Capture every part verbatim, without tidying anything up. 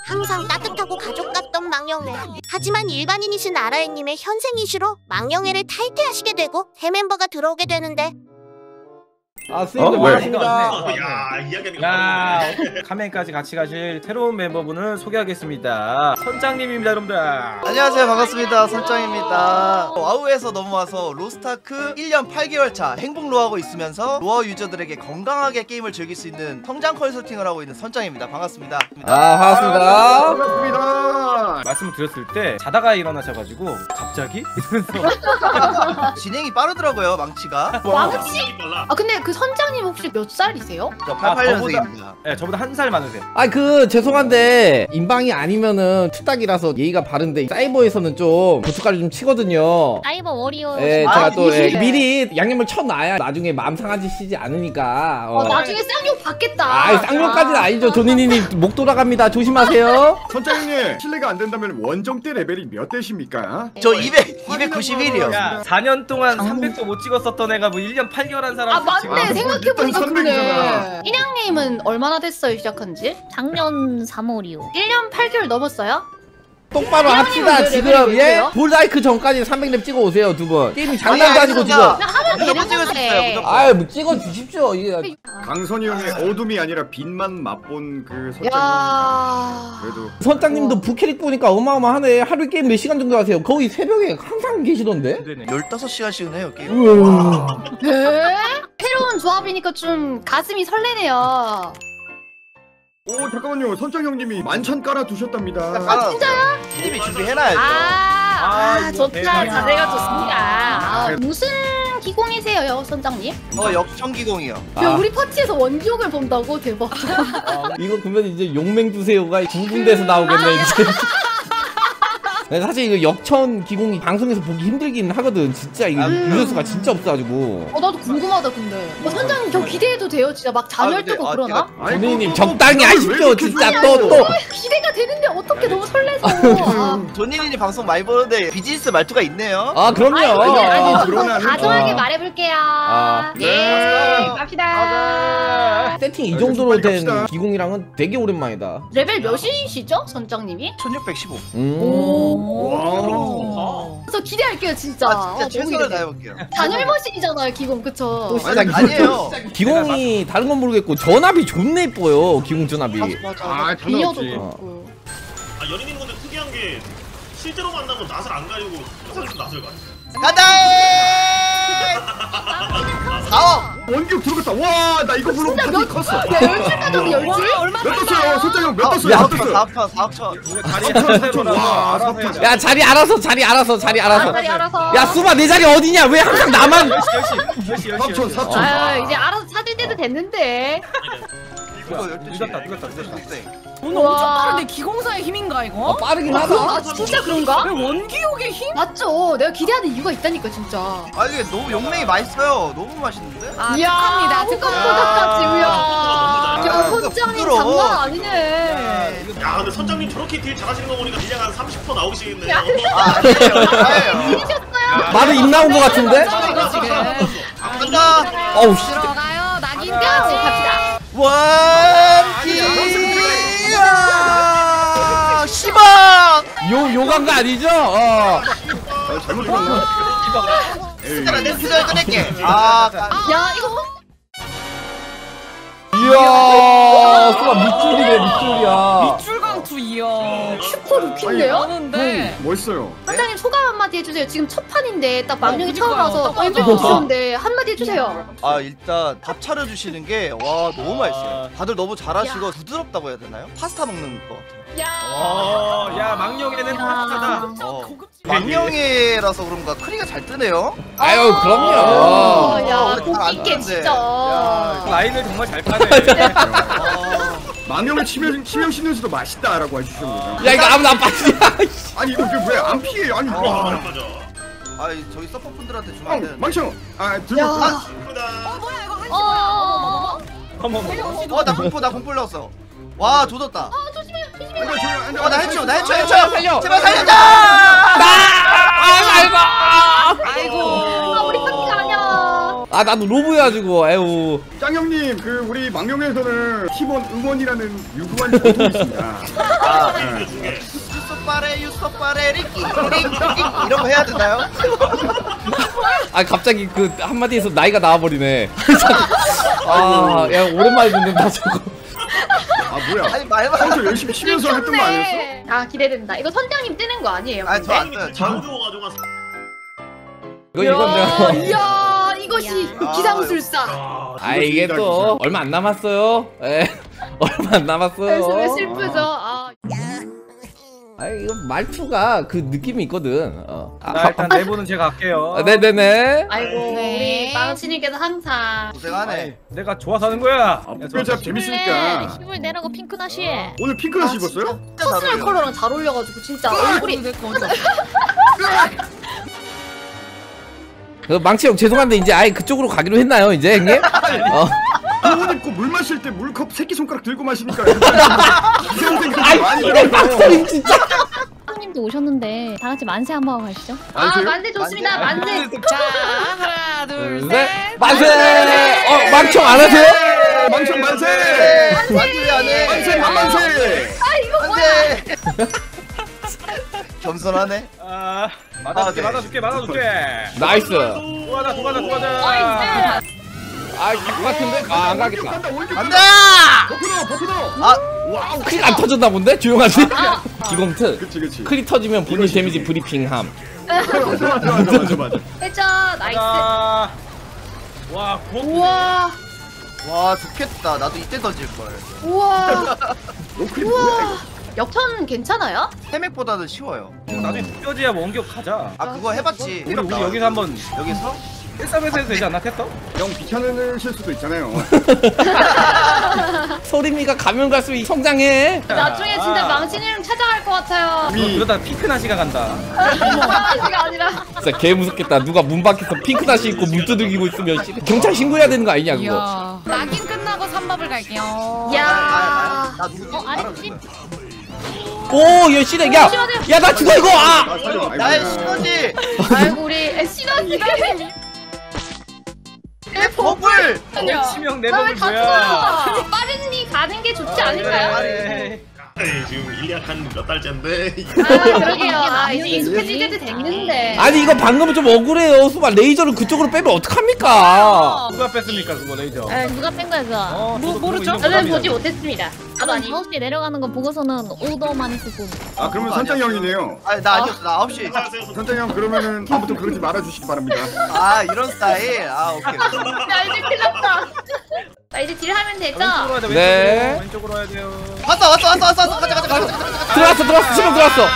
항상 따뜻하고 가족 같던 망령애. 하지만 일반인이신 아라에님의 현생 이슈로 망령애를 탈퇴하시게 되고 새 멤버가 들어오게 되는데. 아 스님들 반갑습니다. 야 이야기하니까 야 카멘까지 같이 가실 새로운 멤버분을 소개하겠습니다. 선장님입니다 여러분들. 안녕하세요, 반갑습니다. 선장입니다. 와우에서 넘어와서 로스타크 일 년 팔 개월 차 행복로하고 있으면서 로아 유저들에게 건강하게 게임을 즐길 수 있는 성장 컨설팅을 하고 있는 선장입니다. 반갑습니다. 아 반갑습니다. 반갑습니다. 말씀을 드렸을 때 자다가 일어나셔가지고 갑자기 이러면서 진행이 빠르더라고요, 망치가. 망치? 빨라. 아 근데 그 선장님 혹시 몇 살이세요? 저 팔십팔 년생입니다. 네, 저보다 한 살 많으세요. 아 그 죄송한데 인방이 아니면은 투딱이라서 예의가 바른데 사이버에서는 좀 고춧가루 좀 치거든요. 사이버 워리어. 예, 아, 제가 또 예, 예. 미리 양념을 쳐놔야 나중에 마음 상하시지 않으니까. 어. 어, 나중에 쌍욕 받겠다. 아 쌍욕까지는 아니죠. 조니니님 목 돌아갑니다. 조심하세요. 선장님 실례가 안 된다면 원정 때 레벨이 몇 대십니까? 저 이백, 이백구십일이요. 야 사 년 동안 삼백도 못 찍었었던 애가 뭐 일 년 팔 개월 한 사람. 아 맞네. 아, 생각해보니까 일단 그래. 선배이잖아. 인양님은 얼마나 됐어요 시작한지? 작년 삼월이요. 일 년 팔 개월 넘었어요? 똑바로 합시다. 레벨이 지금 몇 예 개예요? 볼라이크 전까지 삼백 렙 찍어 오세요 두 분. 게임이 장난도 아니고 지금. 나 하면 되는 무조건 찍을 수 있어요, 건데. 무조건. 아유 뭐 찍어 주십시오. 이게 강선이 형의 어둠이 아니라 빛만 맛본 그 선장님. 야. 그래도 선장님도 부캐릭 보니까 어마어마하네. 하루에 게임 몇 시간 정도 하세요? 거의 새벽에 항상 계시던데? 네네. 열다섯 시간씩은 해요, 게임. 우와. 네? 새로운 조합이니까 좀 가슴이 설레네요. 오 잠깐만요, 선장 형님이 만찬 깔아 두셨답니다. 아 진짜요? 팀이 준비해놔야죠. 아, 아, 아 이거 좋다. 대박이야. 자세가 좋습니다. 아, 아, 무슨 기공이세요, 선장님? 저 역청기공이요. 아. 야, 우리 파티에서 원기옥을 본다고? 대박. 이거 그러면 이제 용맹 두세요가 두 군데에서 나오겠네 이제. 네, 사실 이거 역천 기공이 방송에서 보기 힘들긴 하거든. 진짜 이거 음. 유저수가 진짜 없어가지고. 어, 나도 궁금하다, 근데. 어, 선장님, 저 기대해도 돼요? 진짜 막 잔열 아, 근데, 뜨고 아, 그러나? 조니님 적당히 하십시오. 진짜 또 또. 기대가 되는데 어떻게 너무 설레서. 아, 존니니 방송 많이 보는데 비즈니스 말투가 있네요. 아 그럼요. 아니, 아니, 좀 그러나 다정하게 아. 말해볼게요. 아. 예, 네. 갑시다. 세팅 이 아, 정도로 빨리 된 갑시다. 기공이랑은 되게 오랜만이다. 레벨 몇이시죠, 선장님이? 천육백십오. 음. 와. 그래서 기대할게요, 진짜. 아, 진짜 어, 최선을 너무 기대돼. 다해볼게요. 단열 머신이잖아요, 기공, 그쵸? 또 시작이 아니에요. 기공이 다른 건 모르겠고 전압이 존나 이뻐요. 기공 전압이. 맞아, 아, 맞아. 비녀도 전혀 없지. 그렇고. 아 연인인 건데 특이한 게 실제로 만나면 낯을 안 가리고 항상 낯을 가려. 간다! 사억! 원격 들어갔다. 와, 나 이거 물론 파티 컸어. 야, 열줄 가져도 열줄? 몇 떴어요? 선장 형몇 떴어요? 야, 몇 떴어요? 사업천, 사업천. 자리 하나로 와, 알아서 해야죠. 야 자리 알아서 자리 알아서 자리 알아서. 아, 자리 알아서. 야 수바 내 자리 어디냐? 왜 항상 나만? 열시 열시 사천, 사천. 아, 이제 알아서 찾을 때도 됐는데. 이거 열두 시. 늦었다, 늦었다, 늦었다. 오늘 엄청 빠른데 기공사의 힘인가 이거? 아, 빠르긴 아, 하다. 아, 진짜 그런가? 왜 원기옥의 힘? 맞죠. 내가 기대하는 이유가 있다니까, 진짜. 아 이게 너무 용맹이 맛있어요. 너무 맛있는데? 아 이야, 축하합니다. 특검보다까지, 우야. 아, 야, 이거 선장님 부드러워. 장난 아니네. 야 근데 선장님 저렇게 딜 잘하시는 거 보니까 딜량 한 삼십 퍼센트 나오시겠네요. 야. 아 아니에요. 아니에요. 말은 입 나온 것 같은데? 이거 지금. 간다. 어우 씨. 들어가요. 낙인까지 갑시다. 원티. 시방. 요 요간 거 아니죠? 어. 아, 잘못 들었나? 에이. 내가 내 피자를 꺼낼게. 아, 까- 야, 이거 이야 수바 밑줄이네 밑줄이야. 밑줄강투 이어. 슈퍼 루키인데요? 하는데. 멋있어요. 선장님 소감 한마디 해주세요. 지금 첫 판인데 딱 망령이 그니까요. 처음 와서 딱 엠비피 맞아. 주셨는데 한마디 해주세요. 아 일단 밥 차려주시는 게 와 너무 맛있어요. 다들 너무 잘하시고 부드럽다고 해야 되나요? 파스타 먹는 것 같아요. 야, 어, 야 망령에는 파스타다. 어. 망령이라서 그런가 크리가 잘 뜨네요. 아유 어, 그럼요. 야, 어, 복 잘안 있게 뜨는데. 진짜. 야, 라인을 정말 잘 타네. 아, 망령을 치명 치명 신는수도 맛있다라고 해주신 거죠. 야 이거 아무나 안 빠지냐? 아니 이거 왜 안 피해? 아니 어. 와. 맞아 맞아. 아 저기 서퍼분들한테 주면 어, 안 되는데. 망청. 아 들고. 야. 아, 예쁘다. 어, 어, 어. 어머 어머. 어나 공포 나 공포 올라왔어. 와 조졌다. 이거 조용. 어나 해쳐 나 해쳐 해쳐. 살려. 제발 살려줘. 아 아이고. 아이고. 아, 우리 파티가 아니야. 아 나도 로브여가지고 에휴. 짱형님 그 우리 망령에서는 팀원 응원이라는 유구한 전통이 있습니다. 아, 네. 유소빠레 유소빠레 리끼 리끼 이런 거 해야 되나요? 아 갑자기 그 한마디에서 나이가 나와버리네. 아야 오랜만에 듣는다 저거. 아 뭐야? 아니 말만 평소 열심히 쉬면서 했던 거 아니었어? 아 기대된다. 이거 선장님 뜨는 거 아니에요? 아니 저 안 떠요. 장 전 주워가지고 한 이거 이건 내가. 이야 이것이 아, 기상술사. 아, 아 이게 또 얼마 안 남았어요. 에 얼마 안 남았어요. 왜 슬프죠? 아. 아 이거 말투가 그 느낌이 있거든. 어. 아, 자 일단 내부는 제가 할게요. 아, 네네네. 아이고 네. 우리 망치님께서 항상 고생하네. 내가 좋아서 하는 거야. 아 목표잡 재밌으니까. 힘을 내라고 핑크나시. 오늘 핑크나시 입었어요? 진짜 잘 퍼스널 어울려. 컬러랑 잘 어울려가지고 진짜 얼굴이 그 망치 형 죄송한데 이제 아예 그쪽으로 가기로 했나요 이제 형님? 어. 옷 입고 물 마실 때 물컵 새끼 손가락 들고 마시니까 이상한 생각이 아이 많이 이래 들어요. 박소림 진짜. 형님도 오셨는데 다 같이 만세 한번 하고 가시죠. 아 아세요? 만세 좋습니다. 만세. 자 하나 둘 셋. 네 만세. 어 망청 안 하세요? 망청 만세! 만세 안해. 만세 만만세! 안돼. 겸손하네. 아 맞아줄게 아, 네. 맞아줄게 맞아줄게. 나이스. 도가자 도가자 도가자. 아 이거 같은데? 아 안 가겠다. 간다 올려 간다. 버프너 버프너! 아 와우! 크리 안 터졌나 본데? 조용하지? 기공트. 그치 그치. 크리 터지면 본인 데미지 브리핑함. 맞아 맞아 맞아 맞아. 해줘 나이스. 자. 와 고맙네. 우와 와 좋겠다. 나도 이때 던질 걸. 우와 노크리 뭐야 우와. 역천 괜찮아요? 태맥보다는 쉬워요. 나중에 뼈지야 원격 가자. 아 그거 해봤지. 우리 우리 여기서 한번 여기서 일삼에서 해도 되지 않나 캐터? 이거? 형 귀찮으실 수도 있잖아요. 소림이가 가면 갈수록 성장해. 나중에 진짜 망치님 찾아갈 것 같아요. 이미 그러다 피크나시가 간다. 망치가 아니라. 진짜 개 무섭겠다. 누가 문 밖에서 핑크다시 입고 문 두들기고 있으면 씨, 경찰 신고해야 되는 거 아니냐 그거. 이야. 낙인 끝나고 삼밥을 갈게요. 야. 아, 나 누구지? 어 아래 집. 오, 야 시댁 야, 야 나 죽어 이거. 아, 나 살려. 아이고. 나의 시너지. 아이고 우리 시너지. 내 버블. 치명 나왜 내복을 다 뭐야? 죽어요? 빠른이 가는 게 좋지 않을까요? 네. 에이, 지금 일리약 한 몇 달째인데 아 그러게요. 아 이제 익숙해질 때도 됐는데. 아니 이거 방금은 좀 억울해요. 수박 레이저를 그쪽으로 빼면 어떡합니까? 누가 뺐습니까 그거 레이저? 에 누가 뺀 거야 그거? 어, 모- 저도 모르죠? 그거 저는 인정합니다. 보지 못했습니다. 나도 아니. 아홉 시에 내려가는 거 보고서는 오더만 했을 뿐. 아 그러면 선장 형이네요. 아니 나 아니었어. 나 아홉 시. 안녕하세요. 선장 형 그러면은 다음부터 그러지 말아주시기 바랍니다. 아 이런 스타일. 아 오케이. 야 이제 큰일 났다. 나 이제 딜하면 되죠? 왼쪽으로 해야 돼. 네. 왼쪽으로 왼쪽으로 해야 돼요. 왔어 왔어 왔어 왔어 왔어. 가자 가자 가자 가자 가자. 들어왔어 들어왔어 치명 들어왔어.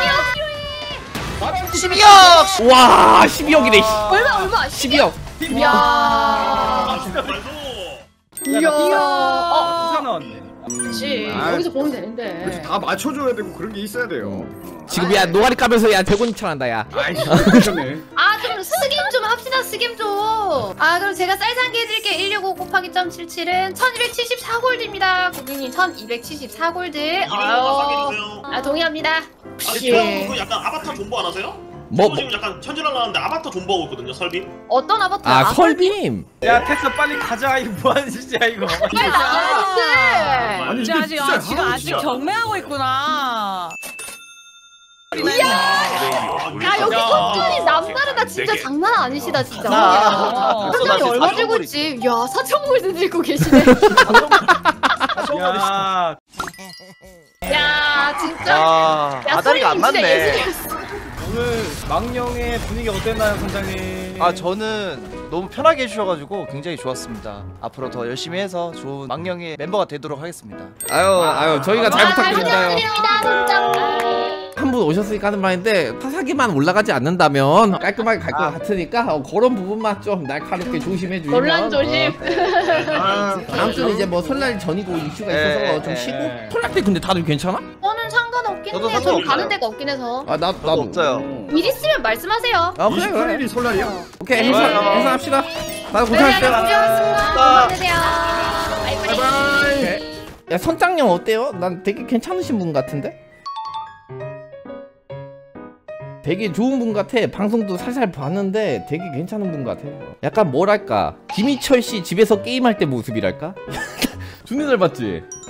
십이억. 와 십이억이네. 얼마 얼마? 십이억. 이야. 아, 진짜 말도. 이야. 어. 부사 나왔네. 그렇지. 아, 여기서 보면 되는데. 그래서 다 맞춰줘야 되고 그런 게 있어야 돼요. 지금 야 노가리 까면서 야 대곤 척한다 야. 아이씨 그러네. 아, 좀 스김 좀 합시다, 스김 좀. 아, 그럼 제가 쌀상기 해드릴게요. 일육오 곱하기 점 칠칠은 천이백칠십사 골드입니다. 고객님, 천이백칠십사 골드. 이런 거 아유. 사귀세요. 아, 동의합니다. 아, 지금 그 약간 아바타 존버 안 하세요? 뭐, 저 뭐. 지금 약간 천진을 나왔는데 아바타 존버하고 있거든요, 설빔. 어떤 아바타? 아 설빔. 야 테스 빨리 가자. 이거 뭐하는 짓이야 이거. 빨리 나와주세요. 아니 진짜 이게 아직 진짜 아, 지금 아직 진짜. 경매하고 있구나. 야, 여기 성준이 남다르다. 진짜 장난 아니시다, 진짜. 아, 선장님 저 얼마 사천 들고 골이- 있지? 야, 사천 골드 들고 계시네. 야 야, 진짜. 아 야, 아다리가 안 선생님 진짜 맞네. 예술이었어. 오늘 망령의 분위기 어땠나요 선장님? 아 저는 너무 편하게 해주셔가지고 굉장히 좋았습니다. 앞으로 더 열심히 해서 좋은 망령의 멤버가 되도록 하겠습니다. 아유 아유 저희가 잘 아, 잘 부탁드립니다요. 부탁드립니다, 선장. 한 분 오셨으니까 하는 말인데 타사기만 올라가지 않는다면 깔끔하게 갈 것 아. 같으니까 어, 그런 부분만 좀 날카롭게 조심해 주시면 논란 조심. 아, 다음 주는 이제 뭐 설날 전이고 이슈가 있어서 네, 좀 네. 쉬고 설날 때 근데 다들 괜찮아? 저는 상관없긴 저도 해요. 저는 상관없어요. 가는 데가 없긴 해서. 아 나 저도 나도 없어요. 일 있으면 말씀하세요. 아 그래 이십팔 그래 일이 설날이요? 오케이 네. 행사 좋아요. 행사합시다. 다들 네, 고생하셨어요. 고생하셨습니다. 건강하세요. 바이바이. 야 선장님 어때요? 난 되게 괜찮으신 분 같은데? 되게 좋은 분 같아. 방송도 살살 봤는데 되게 괜찮은 분 같아. 약간 뭐랄까 김희철 씨 집에서 게임할 때 모습이랄까? 존나 잘 봤지?